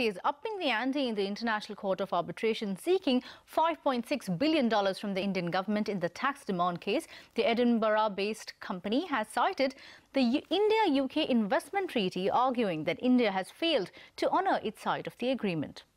PLC is upping the ante in the International Court of Arbitration, seeking $5.6 billion from the Indian government in the tax demand case. The Edinburgh-based company has cited the India-UK investment treaty, arguing that India has failed to honour its side of the agreement.